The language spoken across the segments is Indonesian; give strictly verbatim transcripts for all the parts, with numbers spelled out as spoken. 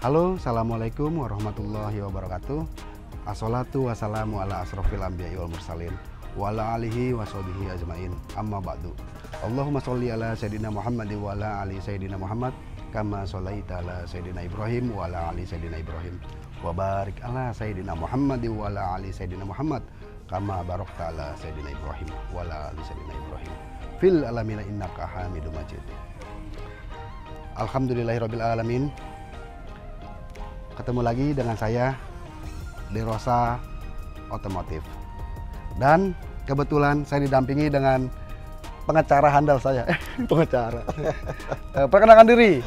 Halo, assalamualaikum warahmatullahi wabarakatuh. Assalatu wassalamu ala asrofil anbiya'i wal mursalin wa ala alihi wa sahbihi ajmain. Amma ba'du. Allahumma sholli ala sayyidina Muhammad wa ala ali sayyidina Muhammad kama sholaita ala sayyidina Ibrahim wa ala ali sayyidina Ibrahim wa barik ala sayyidina Muhammad wa ala ali sayyidina Muhammad kama barakta ala sayyidina Ibrahim wa ala ali sayyidina Ibrahim fil alamin innaka Hamidum Majid. Alhamdulillahirabbil alamin. Ketemu lagi dengan saya Derosa Otomotif, dan kebetulan saya didampingi dengan pengacara handal saya. Eh, pengacara. eh, perkenalkan diri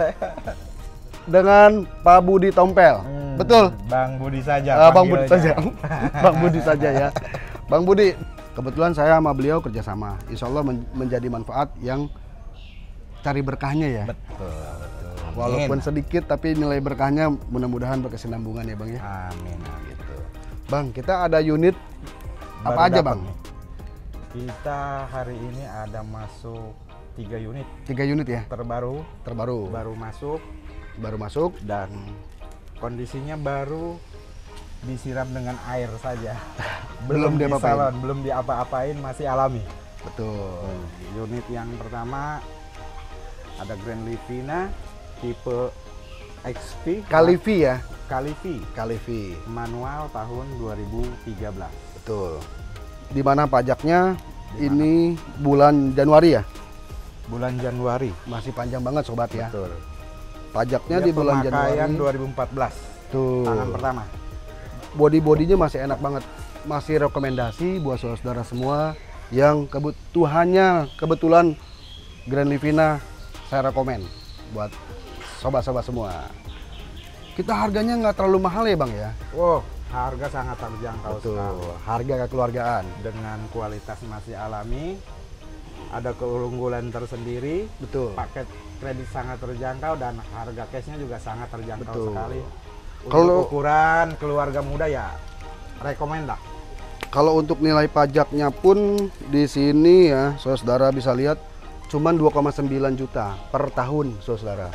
dengan Pak Budi Tompel. Hmm, betul? Bang Budi saja. Uh, Bang Budi saja. Bang Budi saja ya. Bang Budi, kebetulan saya sama beliau kerjasama. Insya Allah men menjadi manfaat yang cari berkahnya ya. Betul. Walaupun sedikit tapi nilai berkahnya mudah-mudahan berkesinambungan ya Bang ya. Amin. Gitu. Bang, kita ada unit Baru apa aja Bang? Nih. Kita hari ini ada masuk tiga unit. Tiga unit ya? Terbaru. Terbaru. Baru masuk. Baru masuk. Dan kondisinya baru disiram dengan air saja. Belum, belum di diapa-apain. salon, belum diapa-apain, masih alami. Betul. Hmm. Unit yang pertama ada Grand Livina tipe X P Kalivi ya? Kalivi Kalivi manual tahun dua ribu tiga belas. Betul. Di mana pajaknya Dimana? Ini bulan Januari ya? Bulan Januari. Masih panjang banget sobat ya. Betul. Pajaknya Dia di bulan pemakaian Januari dua ribu empat belas. Tuh. Tangan pertama. Body-bodinya masih enak banget. Masih rekomendasi buat saudara semua yang kebutuhannya kebetulan Grand Livina saya rekomen buat sobat-sobat semua. Kita harganya nggak terlalu mahal ya Bang ya? Wow, harga sangat terjangkau Betul. sekali. Harga kekeluargaan. Dengan kualitas masih alami, ada keunggulan tersendiri. Betul. Paket kredit sangat terjangkau dan harga cashnya juga sangat terjangkau Betul. sekali. Untuk Kalau ukuran keluarga muda ya, rekomend lah. Kalau untuk nilai pajaknya pun di sini ya, saudara bisa lihat cuman dua koma sembilan juta per tahun, saudara.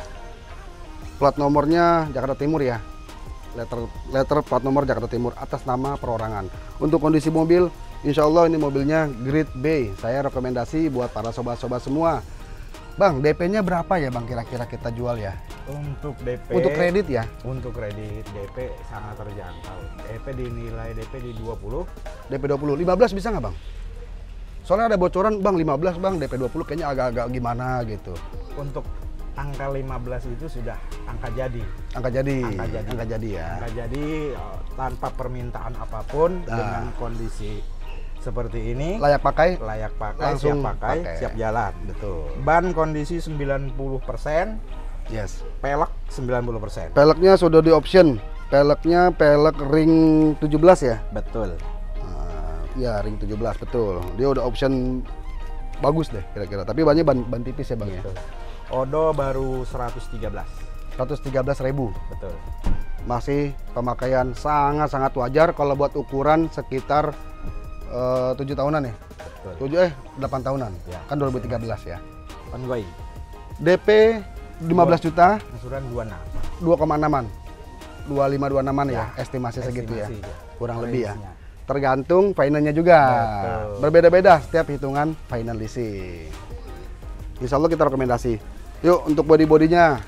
Plat nomornya Jakarta Timur ya. Letter letter plat nomor Jakarta Timur atas nama perorangan. Untuk kondisi mobil, insya Allah ini mobilnya grade B. Saya rekomendasi buat para sobat-sobat semua. Bang, D P-nya berapa ya Bang kira-kira kita jual ya? Untuk D P. Untuk kredit ya? Untuk kredit D P sangat terjangkau. D P dinilai D P di dua puluh. D P dua puluh, lima belas bisa nggak Bang? Soalnya ada bocoran Bang lima belas Bang, D P dua puluh kayaknya agak-agak gimana gitu. Untuk angka lima belas itu sudah angka jadi. Angka jadi. Angka jadi. Angka jadi ya. Angka jadi tanpa permintaan apapun, nah, dengan kondisi seperti ini layak pakai, layak pakai, langsung siap pakai, pakai, siap jalan. betul. Ban kondisi sembilan puluh persen, Yes. pelek sembilan puluh persen. Peleknya sudah di option. Peleknya pelek ring tujuh belas ya? Betul. Nah, ya ring tujuh belas betul. Dia udah option bagus deh kira-kira. Tapi banyak ban, ban tipis ya Bang Betul. ya. Odo baru seratus tiga belas. seratus tiga belas ribu. Betul. Masih pemakaian sangat-sangat wajar kalau buat ukuran sekitar uh, tujuh tahunan ya. Betul. tujuh eh delapan tahunan. Ya, Kan dua ribu tiga belas ya. Ongoing. D P lima belas juta, Angsuran dua puluh enam. dua koma enaman. dua puluh lima dua puluh enaman ya, Ya, estimasi segitu ya. estimasi, ya. Kurang lebih ya. Range-nya. Tergantung finance-nya juga. Betul. Berbeda-beda setiap hitungan finance leasing. Insya Allah kita rekomendasi. Yuk untuk body-bodinya,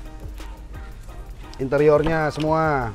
interiornya semua.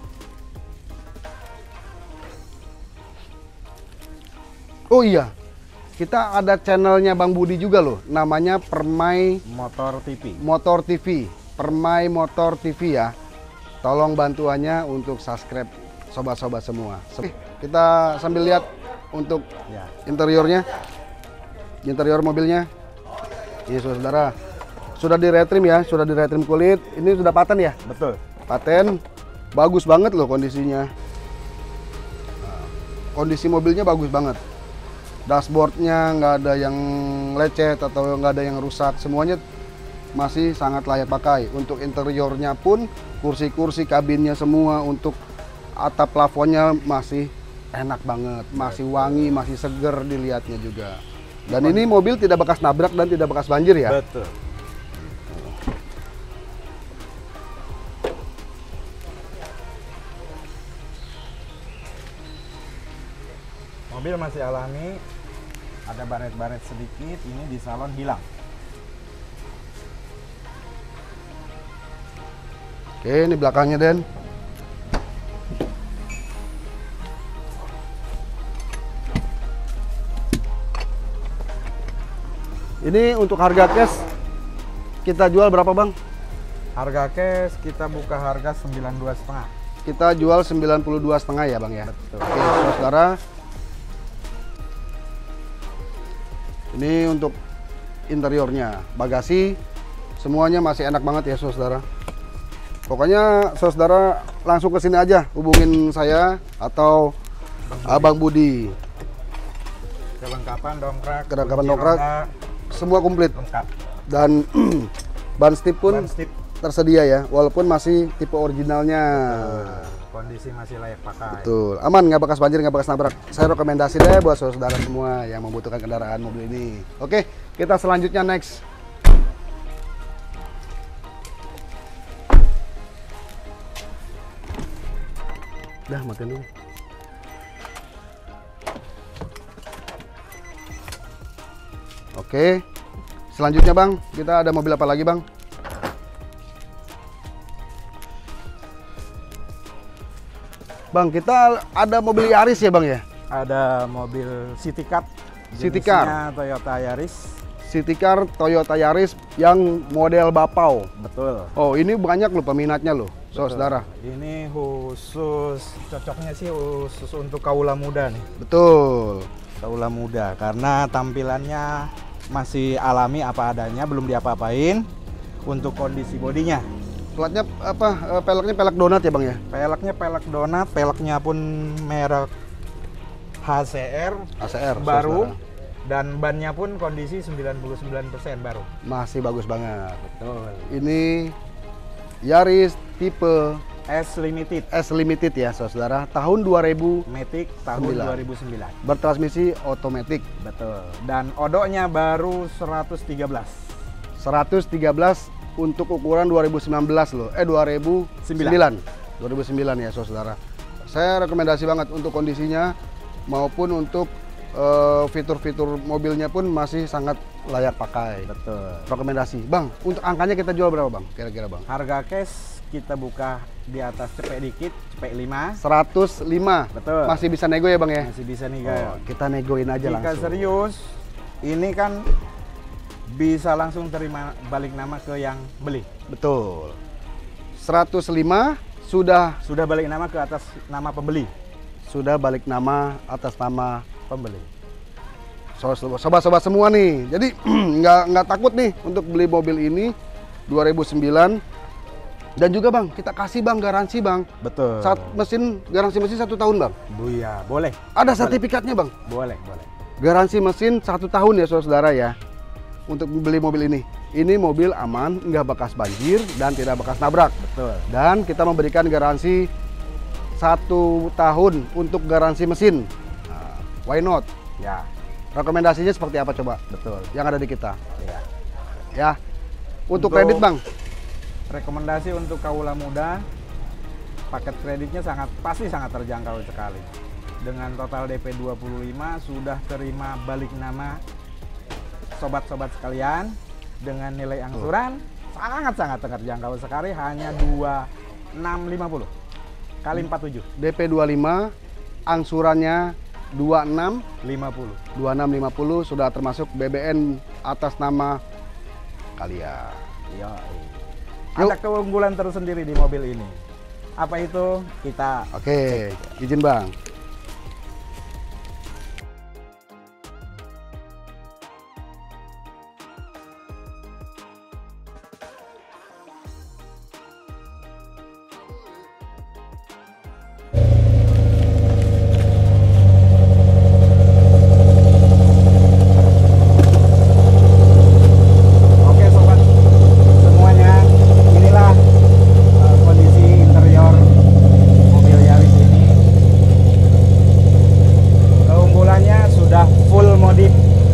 Oh iya, kita ada channelnya Bang Budi juga loh. Namanya Permai Motor T V. Motor T V. Permai Motor T V ya. Tolong bantuannya untuk subscribe sobat-sobat semua. Oke, kita sambil lihat untuk Ya. interiornya, interior mobilnya. Ini saudara, sudah di retrim ya, sudah di retrim kulit. Ini sudah paten ya, Betul. paten, bagus banget loh kondisinya. Nah, kondisi mobilnya bagus banget. Dashboardnya nggak ada yang lecet atau nggak ada yang rusak, semuanya masih sangat layak pakai. Untuk interiornya pun, kursi-kursi kabinnya semua, untuk atap plafonnya masih enak banget, masih wangi, masih seger dilihatnya juga. Dan ini mobil tidak bekas nabrak dan tidak bekas banjir ya. Betul. Mobil masih alami, ada baret-baret sedikit, ini di salon hilang. Oke, ini belakangnya Den. Ini untuk harga cash kita jual berapa Bang? Harga cash kita buka harga sembilan puluh dua setengah. Kita jual sembilan puluh dua setengah ya Bang ya. Betul. Oke, saudara. Ini untuk interiornya, bagasi semuanya masih enak banget ya saudara. Pokoknya saudara langsung ke sini aja, hubungin saya atau Abang Budi. Kelengkapan dongkrak, Kelengkapan kunci dongkrak. roda, Semua komplit lengkap. dan ban stip pun Ban stip. tersedia ya, walaupun masih tipe originalnya. Kondisi masih layak pakai. Betul, aman, nggak bekas banjir, nggak bekas nabrak. Saya rekomendasi deh buat saudara semua yang membutuhkan kendaraan mobil ini. Oke, kita selanjutnya next. Dah, matiin dulu. Oke, selanjutnya Bang, kita ada mobil apa lagi Bang? Bang, kita ada mobil Yaris ya Bang ya? Ada mobil City Car. City Car. Jenisnya Toyota Yaris. City Car Toyota Yaris yang model Bapau. Betul. Oh, ini banyak loh peminatnya loh, Betul. saudara. Ini khusus, cocoknya sih khusus untuk kaula muda nih. Betul. Kaula muda, karena tampilannya masih alami apa adanya, belum diapa-apain. Untuk kondisi bodinya, Platnya apa? eh, Peleknya pelek donat ya Bang ya? peleknya pelek donat, peleknya pun merek H C R, A C R baru, saudara. dan bannya pun kondisi sembilan puluh sembilan persen baru. Masih bagus banget. Betul. Ini Yaris tipe S Limited, S Limited ya saudara, tahun dua ribu, Matic tahun Sembilan. dua ribu sembilan. bertransmisi otomatis. Betul. Dan odoknya baru seratus tiga belas. seratus tiga belas untuk ukuran dua ribu sembilan belas loh. Eh dua ribu sembilan. dua ribu sembilan ya saudara. Saya rekomendasi banget untuk kondisinya maupun untuk eh, fitur-fitur mobilnya pun masih sangat layak pakai. Betul. Rekomendasi. Bang, untuk angkanya kita jual berapa Bang? Kira-kira Bang? Harga cash kita buka di atas cepek dikit, cepek lima. seratus lima. Betul. Masih bisa nego ya Bang ya? Masih bisa nih Oh, guys. kita negoin aja Jika langsung. serius, ini kan bisa langsung terima balik nama ke yang beli. Betul. seratus lima sudah Sudah balik nama ke atas nama pembeli. sudah balik nama atas nama Pembeli. sobat-sobat semua nih. Jadi nggak nggak takut nih untuk beli mobil ini dua ribu sembilan. Dan juga Bang, kita kasih Bang garansi Bang. Betul. Saat mesin, garansi mesin satu tahun Bang. Buya, boleh. Ada sertifikatnya Bang. Boleh, boleh. Garansi mesin satu tahun ya saudara ya. Untuk beli mobil ini. Ini mobil aman, nggak bekas banjir dan tidak bekas nabrak. Betul. Dan kita memberikan garansi satu tahun untuk garansi mesin. Nah, why not? Ya, Rekomendasinya seperti apa coba? betul. Yang ada di kita. Ya. Ya. Untuk, Untuk- kredit Bang. Rekomendasi untuk kaula muda, paket kreditnya sangat pasti sangat terjangkau sekali. Dengan total D P dua puluh lima sudah terima balik nama sobat-sobat sekalian dengan nilai angsuran sangat-sangat terjangkau sekali, hanya dua ribu enam ratus lima puluh kali empat puluh tujuh. D P dua puluh lima, angsurannya dua puluh enam, lima puluh. dua puluh enam lima puluh sudah termasuk B B N atas nama kalian. Yo. Yuk. Ada keunggulan tersendiri di mobil ini. Apa itu? Kita Oke, izin Bang. Oke sobat semuanya, inilah uh, kondisi interior mobil Yaris ini. Keunggulannya sudah full modif,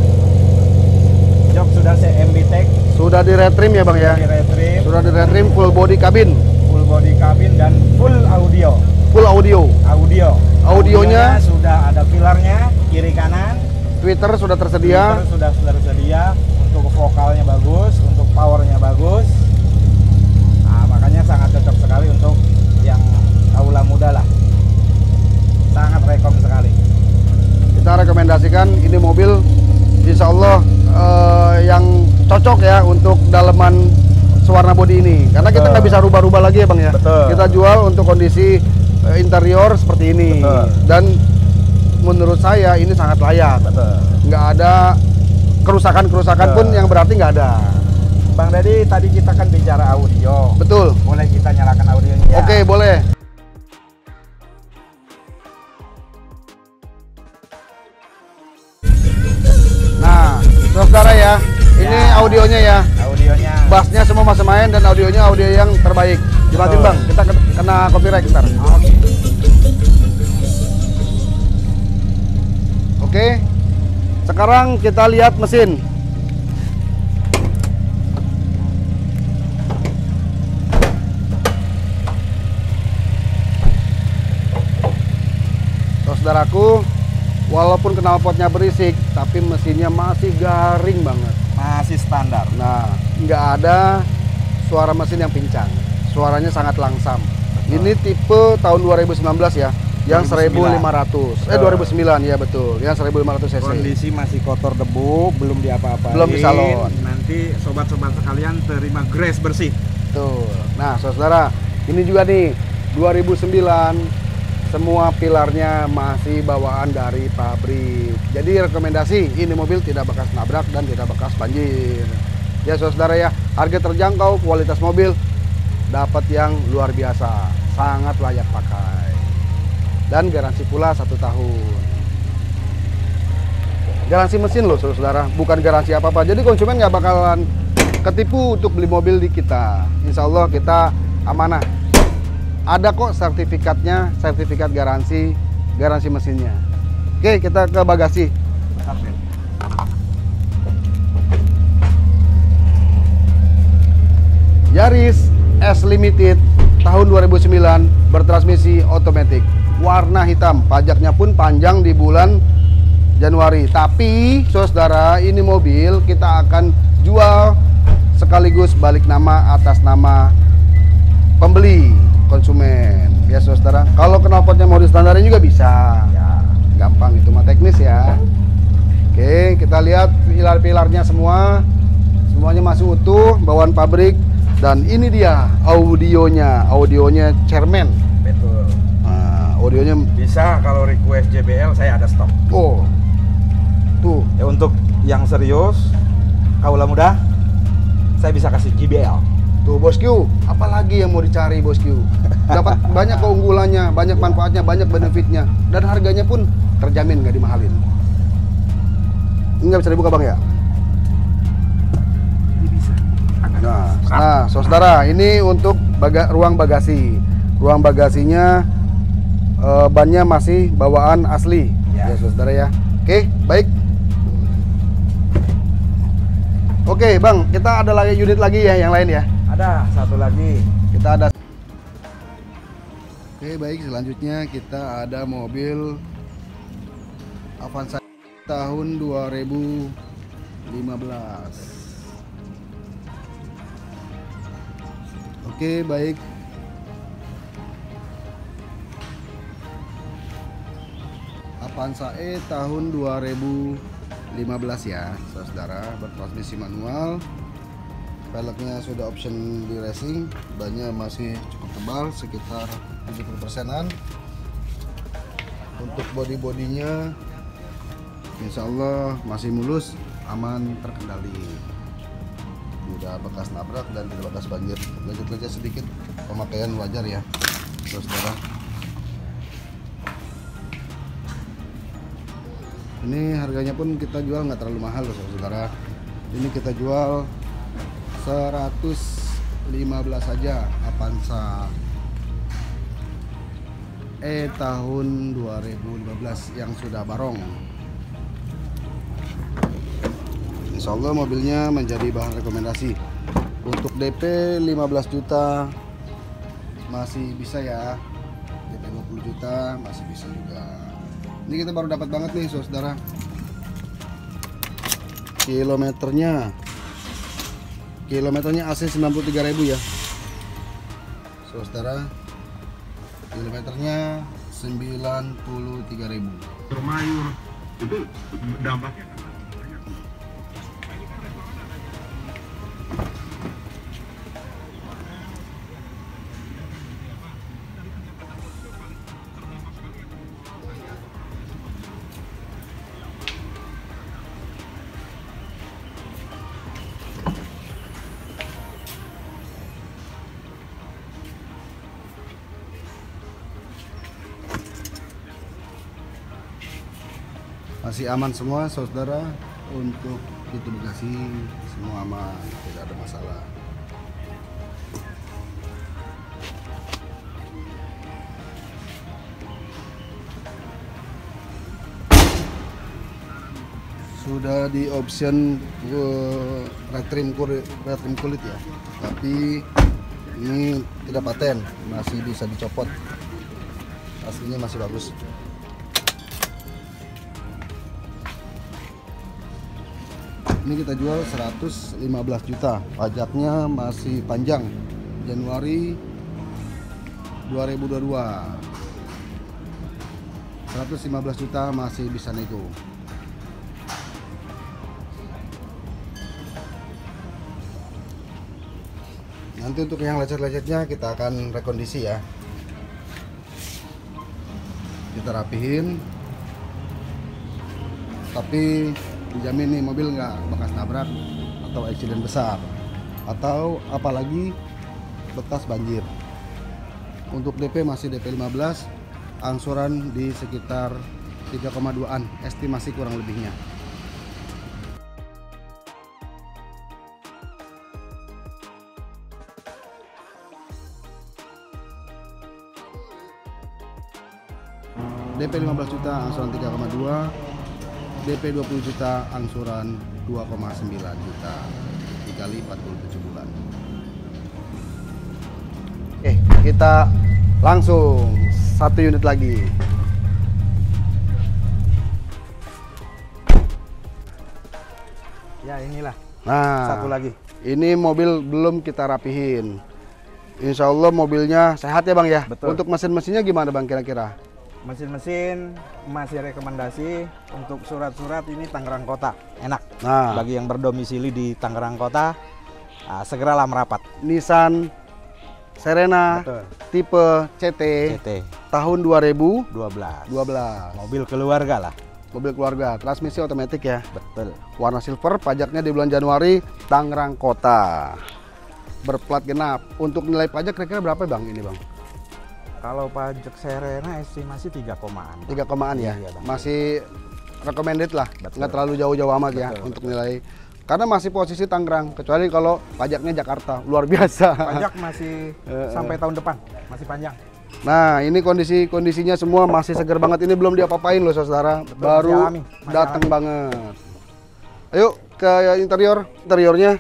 jok sudah C M B Tech, Sudah di retrim ya Bang ya? di retrim, Sudah di retrim full body kabin. full body cabin dan full audio. full audio. Audio. Audionya, Audionya sudah ada pilarnya kiri kanan. Twitter sudah tersedia. Twitter sudah sudah tersedia. Untuk vokalnya bagus, untuk powernya bagus. Nah, makanya sangat cocok sekali untuk yang kaula muda lah. Sangat rekom sekali. Kita rekomendasikan ini mobil, insya Allah eh, yang cocok ya untuk daleman sewarna bodi ini. Karena kita nggak bisa rubah-rubah lagi ya Bang ya. Betul. Kita jual untuk kondisi eh, interior seperti ini. Betul. Dan menurut saya ini sangat layak. Betul. Nggak ada kerusakan-kerusakan pun yang berarti nggak ada. Bang Dedi, tadi kita kan bicara audio. Betul. Boleh kita nyalakan audionya ya? Oke, boleh. Nah, saudara ya, ini Ya. audionya ya. Audionya. Bassnya semua masih main dan audionya audio yang terbaik. Dimatiin Betul. Bang, kita kena copyright ntar. Oke. Oke, sekarang kita lihat mesin. Saudaraku, walaupun knalpotnya berisik, tapi mesinnya masih garing banget. Masih standar. Nah, nggak ada suara mesin yang pincang. Suaranya sangat langsam. Ini tipe tahun dua ribu sembilan belas ya, yang seribu lima ratus. Eh, dua ribu sembilan ya betul, yang seribu lima ratus cc. Kondisi masih kotor debu, belum diapa-apain. Belum disalon. Nanti sobat-sobat sekalian terima grace bersih. Tuh. Nah, saudara, ini juga nih dua ribu sembilan, semua pilarnya masih bawaan dari pabrik. Jadi rekomendasi, ini mobil tidak bekas nabrak dan tidak bekas banjir. Ya saudara ya, harga terjangkau, kualitas mobil dapat yang luar biasa, sangat layak pakai. Dan garansi pula satu tahun. Garansi mesin loh saudara, bukan garansi apa-apa. Jadi konsumen nggak bakalan ketipu untuk beli mobil di kita. Insya Allah kita amanah. Ada kok sertifikatnya, sertifikat garansi, garansi mesinnya. Oke, kita ke bagasi. Yaris S Limited tahun dua ribu sembilan, bertransmisi otomatis, warna hitam, pajaknya pun panjang di bulan Januari. Tapi, saudara, ini mobil kita akan jual sekaligus balik nama atas nama pembeli, konsumen. Ya saudara, kalau knalpotnya mau distandarin juga bisa ya, gampang, itu mah teknis ya. Oke, kita lihat pilar-pilarnya semua, semuanya masih utuh, bawaan pabrik. Dan ini dia audionya, audionya Chairman. Betul. Nah, audionya Bisa kalau request J B L saya ada stok. oh tuh. Ya, untuk yang serius, kaula muda, saya bisa kasih J B L. Tuh bosku, apalagi yang mau dicari bosku? Dapat banyak keunggulannya, banyak manfaatnya, banyak benefitnya, dan harganya pun terjamin nggak dimahalin. Ini nggak bisa dibuka Bang ya? Ini bisa. Nah, nah, saudara, ini untuk baga ruang bagasi. Ruang bagasinya eh, bannya masih bawaan asli, ya, Ya. saudara ya. Oke, baik. Oke, Bang, kita ada lagi unit lagi ya, yang lain ya. Ada satu lagi. Kita ada. Oke, baik, selanjutnya kita ada mobil Avanza tahun dua ribu lima belas. Oke, baik. Avanza E tahun dua ribu lima belas ya, saudara, bertransmisi manual. Velgnya sudah option di racing, bannya masih cukup tebal, sekitar tujuh puluh persenan. Untuk body-bodinya insya Allah masih mulus, aman, terkendali, tidak bekas nabrak dan tidak bekas banjir. Lecet-lecet sedikit, pemakaian wajar ya saudara. Ini harganya pun kita jual nggak terlalu mahal loh saudara. Ini kita jual seratus lima belas saja, Avanza E tahun dua ribu lima belas yang sudah barong. Insya Allah mobilnya menjadi bahan rekomendasi. Untuk D P lima belas juta masih bisa ya. D P dua puluh juta masih bisa juga. Ini kita baru dapat banget nih saudara. Kilometernya kilometernya asli sembilan puluh tiga ribu ya saudara. Kilometernya sembilan puluh tiga ribu. Termayur itu dampaknya masih aman semua saudara. Untuk pintu bagasi semua aman, tidak ada masalah. Sudah di option uh, red trim kulit, red trim kulit ya, tapi ini tidak paten, masih bisa dicopot. Aslinya masih bagus. Ini kita jual seratus lima belas juta, pajaknya masih panjang, Januari dua ribu dua puluh dua. seratus lima belas juta masih bisa nego. Nanti untuk yang lecet-lecetnya kita akan rekondisi ya, kita rapihin, tapi dijamin nih mobil nggak bekas nabrak atau accident besar atau apalagi bekas banjir. Untuk D P masih D P lima belas, angsuran di sekitar tiga koma dua-an estimasi kurang lebihnya. D P lima belas juta, angsuran tiga koma dua. D P dua puluh juta, angsuran dua koma sembilan juta, dikali empat puluh tujuh bulan. Oke, kita langsung satu unit lagi. Ya inilah. Nah, Satu lagi. Ini mobil belum kita rapihin. Insya Allah mobilnya sehat ya Bang ya. Betul. Untuk mesin-mesinnya gimana Bang kira-kira? Mesin-mesin masih rekomendasi untuk surat-surat ini Tangerang Kota, enak. Nah, Bagi yang berdomisili di Tangerang Kota, nah, segeralah merapat. Nissan Serena Betul. tipe C T, C T tahun dua ribu dua belas. dua belas. Mobil keluarga lah. Mobil keluarga, transmisi otomatis ya. Betul. Warna silver, pajaknya di bulan Januari, Tangerang Kota. Berplat genap. Untuk nilai pajak kira-kira berapa Bang ini Bang? Kalau pajak Serena estimasi tiga komaan. tiga komaan ya. Iya, Bang. Masih recommended lah. Betul. Nggak terlalu jauh-jauh amat ya Betul, untuk betul. nilai. Karena masih posisi Tangerang, kecuali kalau pajaknya Jakarta, luar biasa. Pajak masih sampai tahun depan, masih panjang. Nah, ini kondisi-kondisinya semua masih segar banget. Ini belum diapa-apain loh saudara. Betul, Baru masih alami, masih datang alami. banget. Ayo ke interior, interiornya.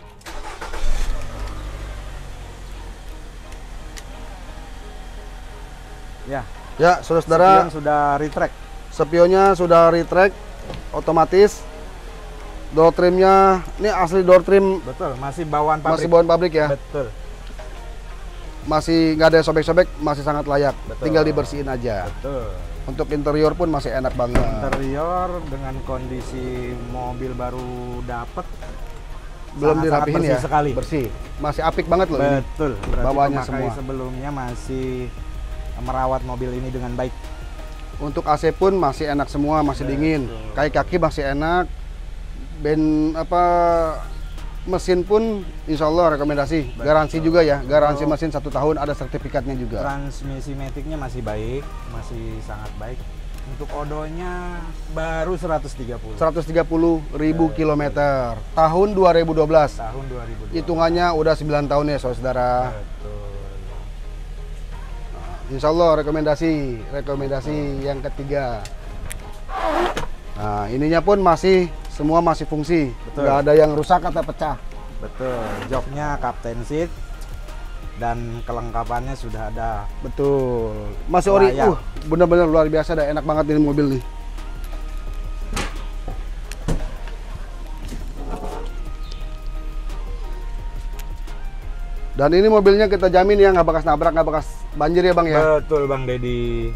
Ya, Ya, saudara-saudara, spion sudah retract. spionnya sudah retract otomatis. Door trimnya, ini asli door trim, Betul, masih bawaan pabrik. masih bawaan pabrik ya. Betul. Masih nggak ada sobek-sobek, masih sangat layak. Betul. Tinggal dibersihin aja. Betul. Untuk interior pun masih enak banget. Interior dengan kondisi mobil baru dapet, Belum sangat-sangat dirapihin bersih ya. sekali. Bersih. Masih apik banget loh ini. Betul. Berarti Bawaannya pemakai semua. sebelumnya masih merawat mobil ini dengan baik. Untuk A C pun masih enak semua, masih Betul. dingin. Kaki-kaki masih enak. Ben apa mesin pun insya Allah rekomendasi. Garansi juga ya. Garansi Kalau- mesin satu tahun, ada sertifikatnya juga. Transmisi maticnya masih baik, masih sangat baik. Untuk odonya baru seratus tiga puluh. seratus tiga puluh ribu kilometer. Tahun dua ribu dua belas. Tahun dua ribu dua belas. Hitungannya udah sembilan tahun ya saudara. Betul. Insya Allah rekomendasi, rekomendasi yang ketiga. Nah, ininya pun masih semua masih fungsi, Betul. nggak ada yang rusak atau pecah. Betul. Joknya Captain Seat. dan kelengkapannya sudah ada. Betul. Masih ori, Layak. uh, bener-bener luar biasa, dah enak banget ini mobil nih. Dan ini mobilnya kita jamin ya nggak bekas nabrak, nggak bekas banjir ya Bang ya. Betul Bang Dedi.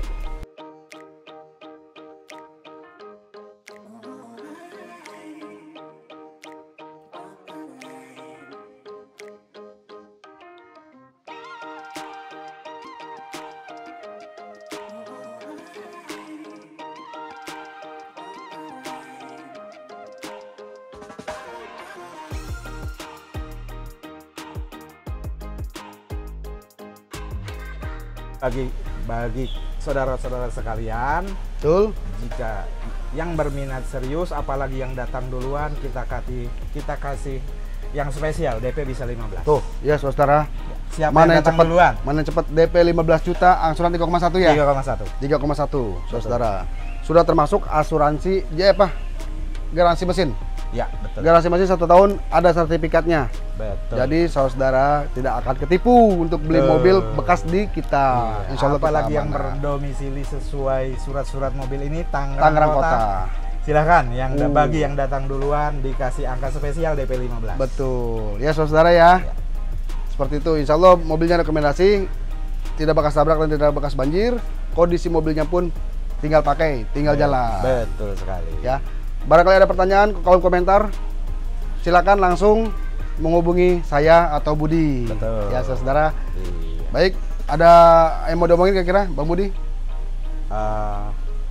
Bagi bagi saudara-saudara sekalian, Betul. jika yang berminat serius, apalagi yang datang duluan, kita kasih kita kasih yang spesial D P bisa lima belas. Tuh, ya saudara. Siapa Mana yang yang datang cepat? duluan? Mana yang cepat D P lima belas juta, angsuran tiga koma satu ya? tiga koma satu. tiga koma satu, saudara. Sudah termasuk asuransi, ya apa? Garansi mesin. Ya, betul. Garansi mesin satu tahun, ada sertifikatnya. Betul. Jadi saudara tidak akan ketipu untuk beli Betul. mobil bekas di kita. Iya, Insya Allah apalagi kita yang amanah. berdomisili sesuai surat-surat mobil ini Tangerang, Tangerang Kota. Kota. Silahkan yang Uh. bagi yang datang duluan dikasih angka spesial D P lima belas. Betul. Ya saudara ya. Ya. Seperti itu. Insya Allah mobilnya rekomendasi, tidak bekas tabrak dan tidak bekas banjir. Kondisi mobilnya pun tinggal pakai, tinggal jalan. Betul sekali. Ya. Barangkali ada pertanyaan, kolom komentar, silakan langsung menghubungi saya atau Budi. Betul. Ya saudara. Iya. Baik, ada yang mau diomongin kira-kira Bang Budi? Eh,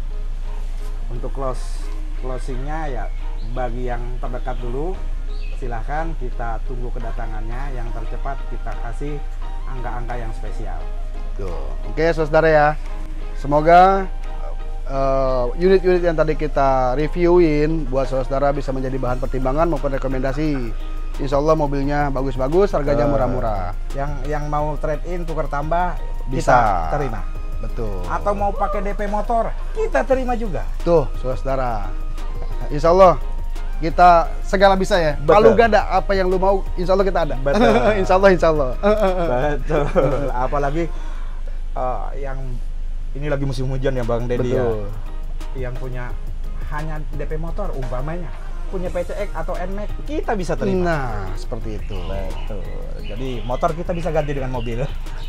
untuk close closingnya ya, bagi yang terdekat dulu silahkan kita tunggu kedatangannya, yang tercepat kita kasih angka-angka yang spesial. Tuh. Oke saudara ya, semoga eh, unit-unit yang tadi kita reviewin buat saudara bisa menjadi bahan pertimbangan maupun rekomendasi. Insya Allah mobilnya bagus-bagus, harganya Eh, murah-murah. Yang yang mau trade in tukar tambah Bisa. kita terima. Betul. Atau mau pakai D P motor kita terima juga. Tuh saudara, Insya Allah kita segala bisa ya. Betul. Kalau gak ada apa yang lu mau, Insya Allah kita ada. Betul. Insya Allah, Insya Allah. Betul. Apalagi eh, yang ini lagi musim hujan ya Bang Dedi ya. Betul. Yang punya hanya D P motor umpamanya, punya P C X atau N MAX kita bisa terima. Nah, seperti itu. Betul. Jadi motor kita bisa ganti dengan mobil.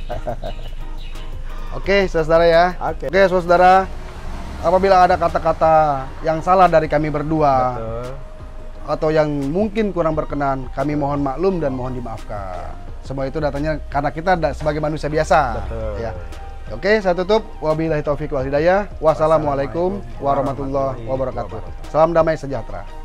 Oke, saudara ya. Oke. Oke, saudara. Apabila ada kata-kata yang salah dari kami berdua Betul. atau yang mungkin kurang berkenan, kami mohon maklum dan mohon dimaafkan. Semua itu datanya karena kita da- sebagai manusia biasa. Betul. Ya. Oke, saya tutup. Wabillahi taufiq wal hidayah. Wassalamualaikum warahmatullahi wabarakatuh. Salam damai sejahtera.